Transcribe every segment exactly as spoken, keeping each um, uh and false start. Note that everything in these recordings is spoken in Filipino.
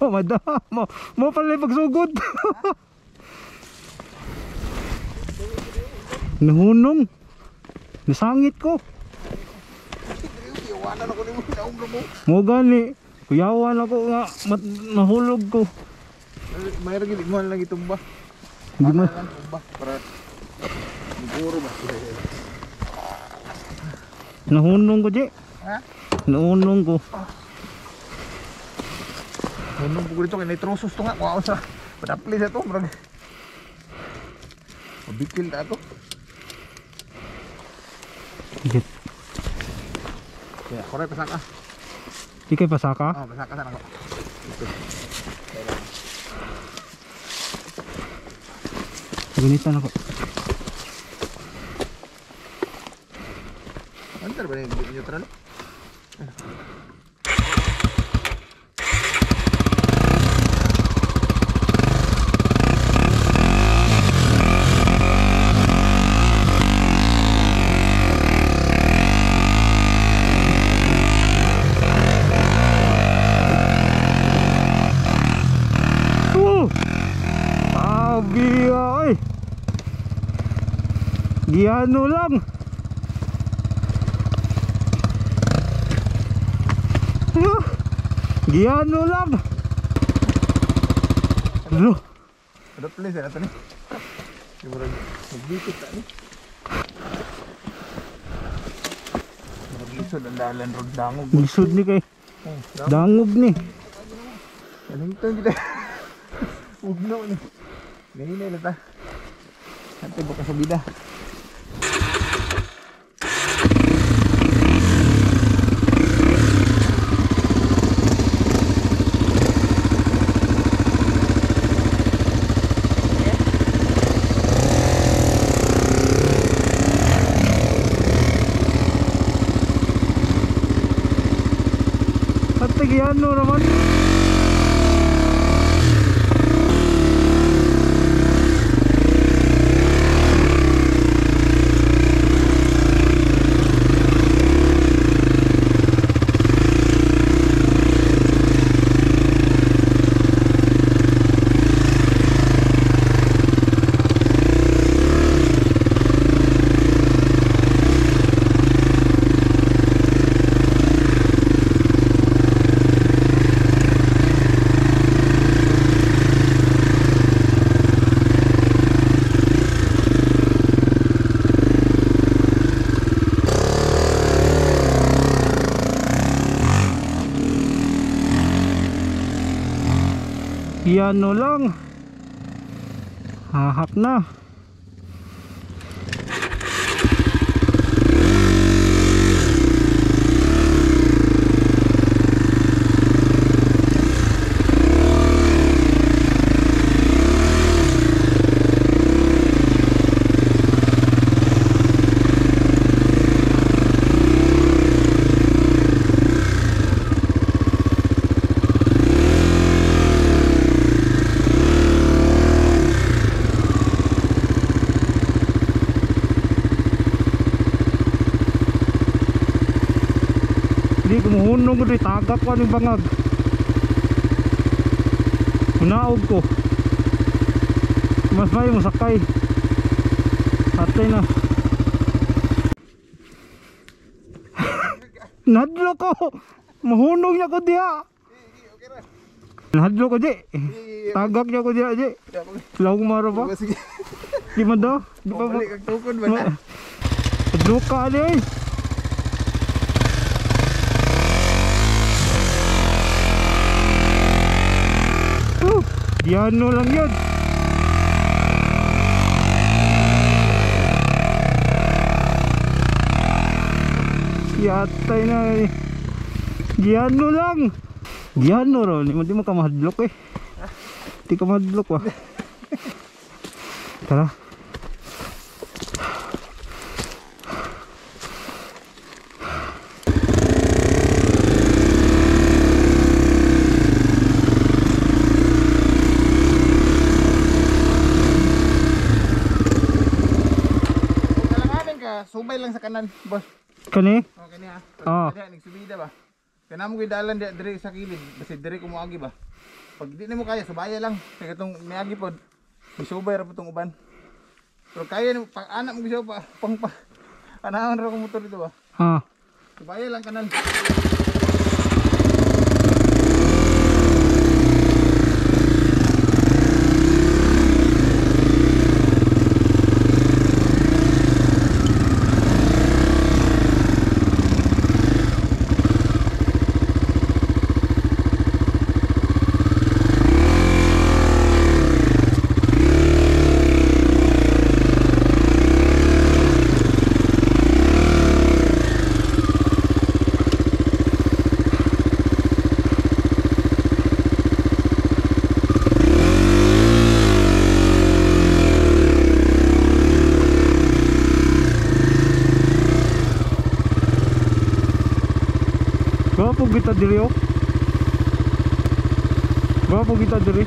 madam. Mo, mo pala pagsugod. Nahunong. Nasangit ko. Iwanan ako ni mo naumro mo. Mo gani. Kuyawan ako nga mat, nahulog ko. Mayroon gini mo lang itumba. Hindi mo. Tumba para siguro ba. Nahunong ko, Ji. Ha? Nahunong ko. Hunong ko dito kay nitrosos to nga kuha sa padapli sa to, murag. Mabikil ta to. Git. Kaya, kore pasaka. Di kay pasaka? Oh, pasaka sana ko. Ito. Gunitan ako. Antar ba yung neutral? Giano lang. Giano lang. Ano? Ada place ada ni. Siguro magbikit ta ni. Maglisod ang dalan rod dangog. Lisod ni kay. Oh, dangog ni. Kalington kita. Ugnaw ni. Ganina na ta. Ante baka sa bida. Ano naman? Piano lang. Hahak na. Kumuhunong ko rin, tagak ko anong bangag. Hunaog ko. Mas may masakay. Atay na. Nadlo ko. Mahunong niya ko diha. Nadlo ko di. Tagak niya ko diha di. Law maro ba? Di man daw. Di pa ba? Nadlo ka di ay. Piano lang yun. Yatay na eh. Piano lang. Piano ron. Hindi mo ka mahadlok eh. Hindi ka mahadlok ba. Tara. Sumay lang sa kanan, boss. Kani? Oh, kani ha. Ah. Kani nagsubida ba? Kana mo gidalan di dire sa kilid, basta dire ko moagi ba. Pag di na mo kaya, subaya lang. Kaya itong mayagi po, bisubay ra po itong uban. Pero kaya na, pag anak mo gusto pa, pang pa, anahan ra kong motor dito ba? Ha. Subaya lang kanan. Gwapo kita diri oh. Gwapo kita diri.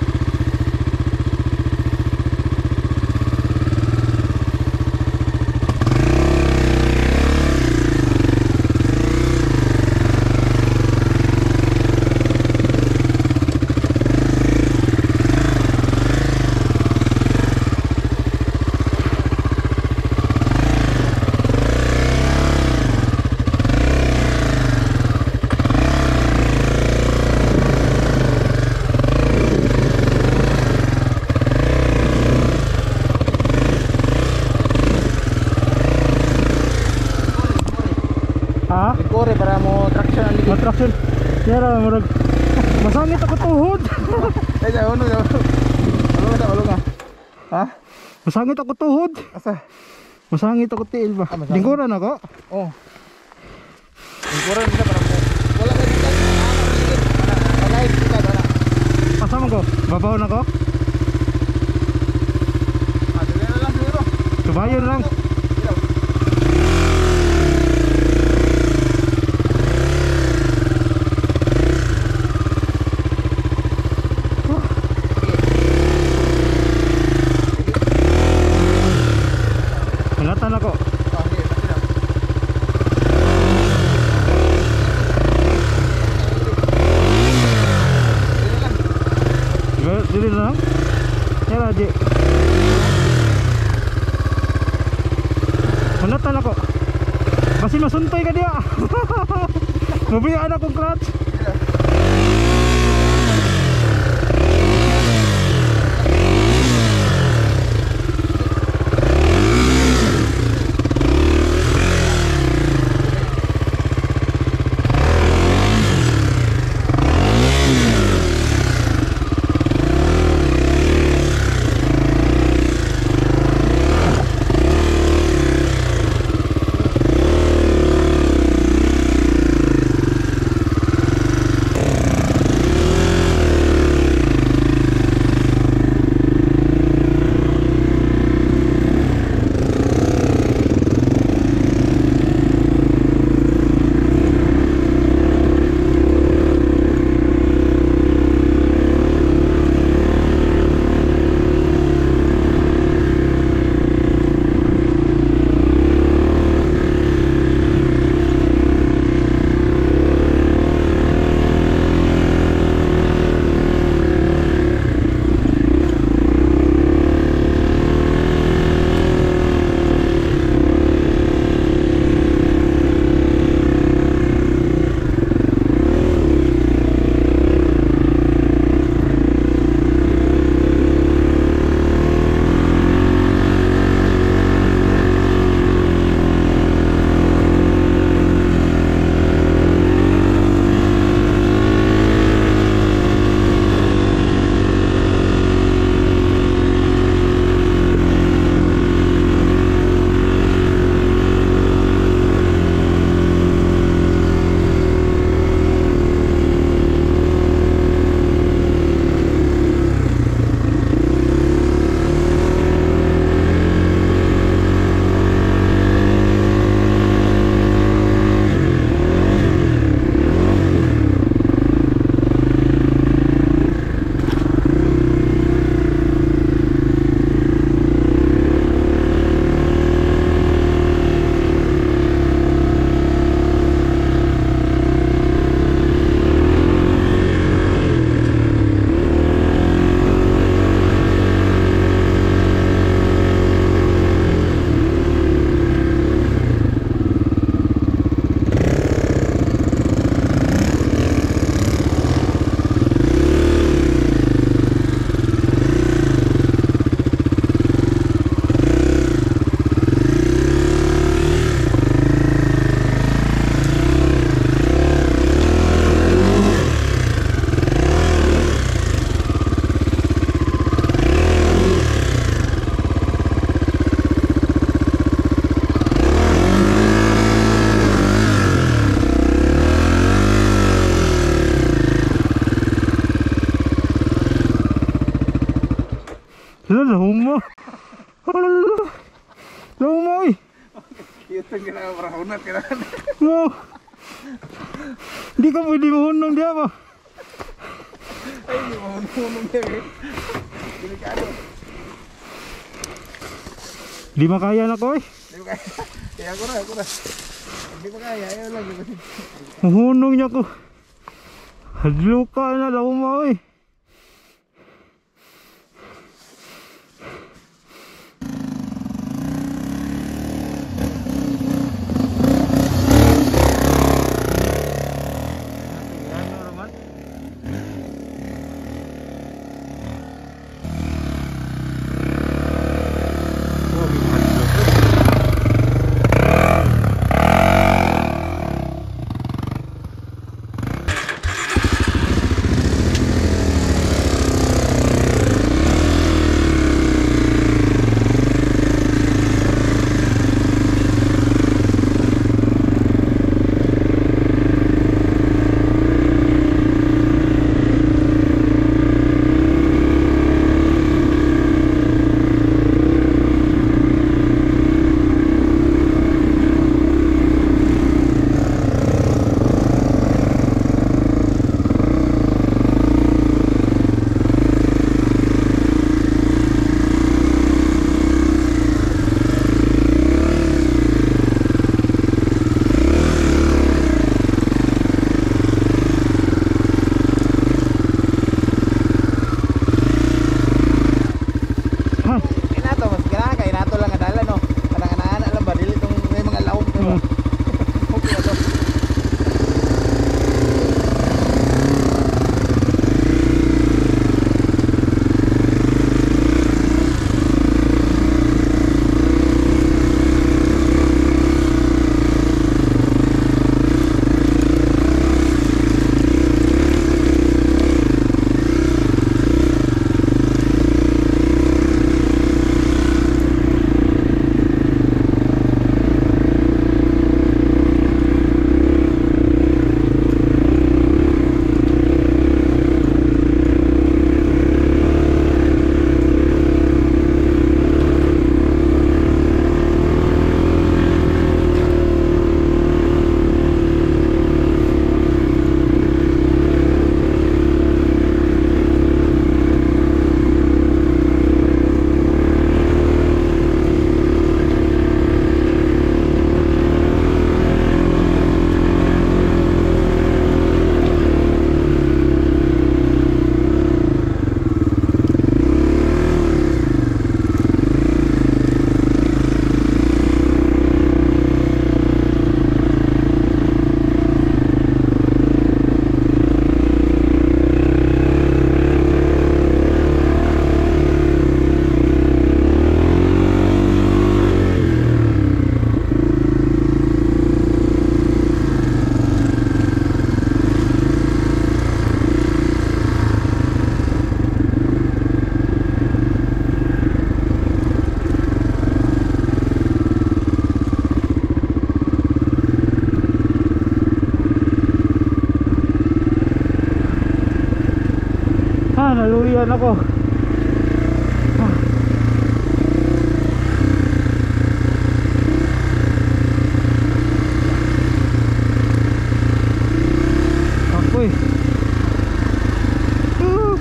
Ha? Likore para mo traction ang ligid. Attraction. Yara murag masangit ako tuhod. Ay, sa uno, sa uno. Ulo nga, ulo nga. Ha? Masangit ako tuhod. Asa? Masangit ako tiil ba? Ah, masangit. Lingkuran ako. Oh. Likore nila para mo. Wala ka dito. Malay kita wala. Pasama ko. Babaw na ko. Ah, dili na lang siguro. Subayon lang. Ilaw. Ingatan ako. Ah, sige, sige lang. Dili lang. Dili na lang. Yara di. Ingatan ako. Basi masuntoy ka diya. Mabiyaan akong clutch. Dili lang. Hala, lahuma. Hala, lahuma eh. Ito ang kailangan para hunat. Kailangan. Wow. Hindi ka pwede mahunong diya ba? Ay, hindi mo hunong niya eh. Delikado. Di makaya na ko eh. Hindi mo kaya. Kaya ako na, ako na. Hindi mo kaya, ayaw lang. Mahunong niya ko. Hadlo ka na, lahuma eh. Naluyan ako. Ah. Apoy. Uh.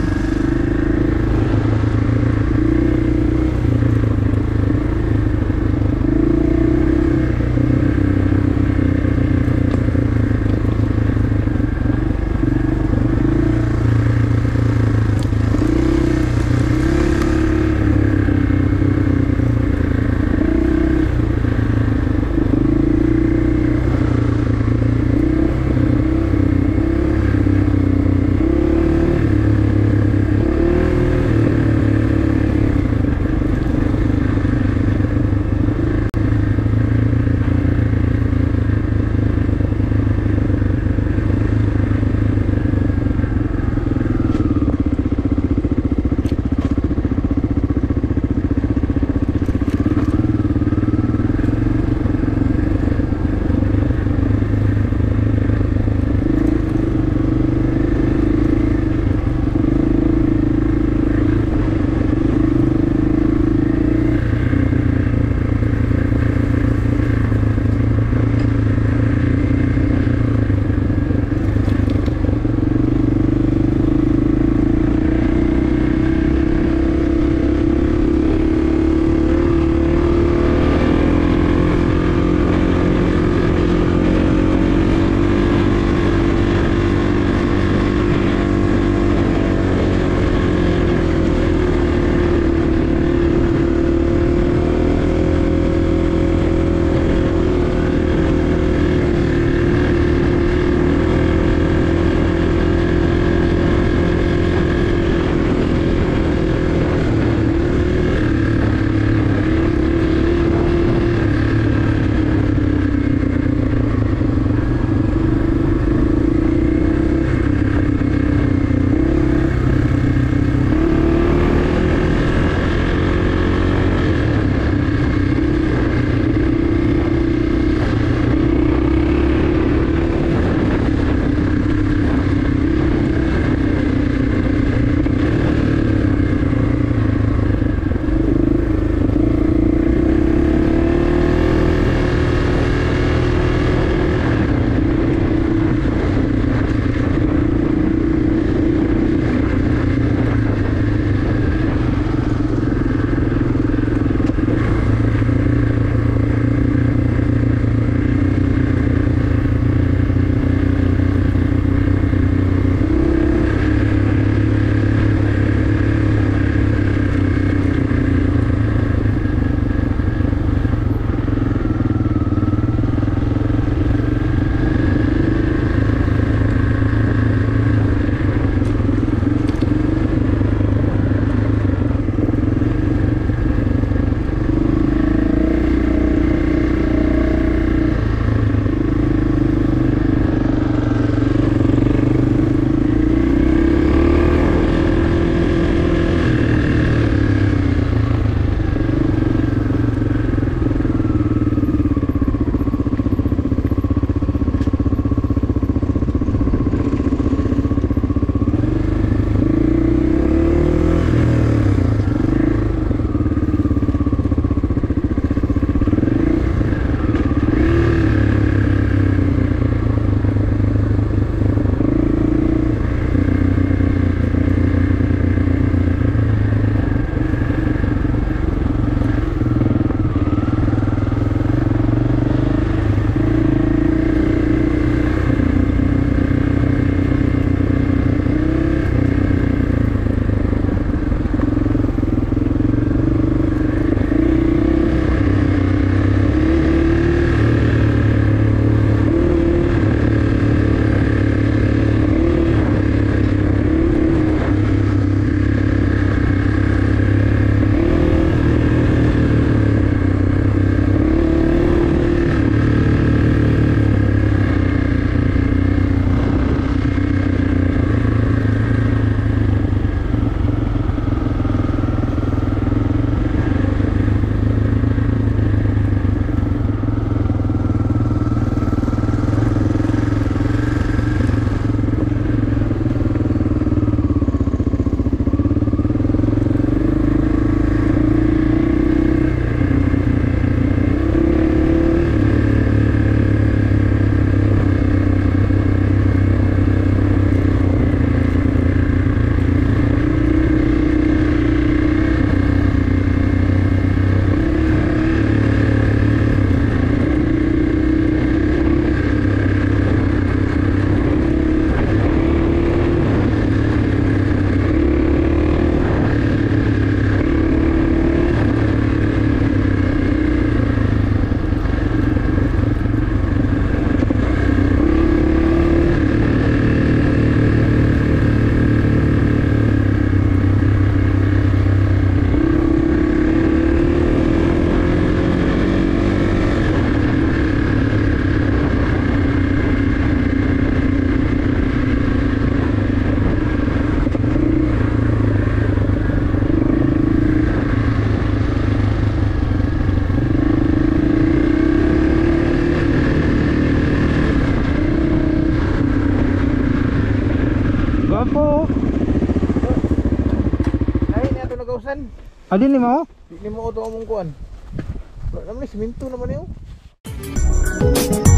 thousand. Adin ni mo? Di mo auto among kuan. Wala naman ni siminto naman niyo.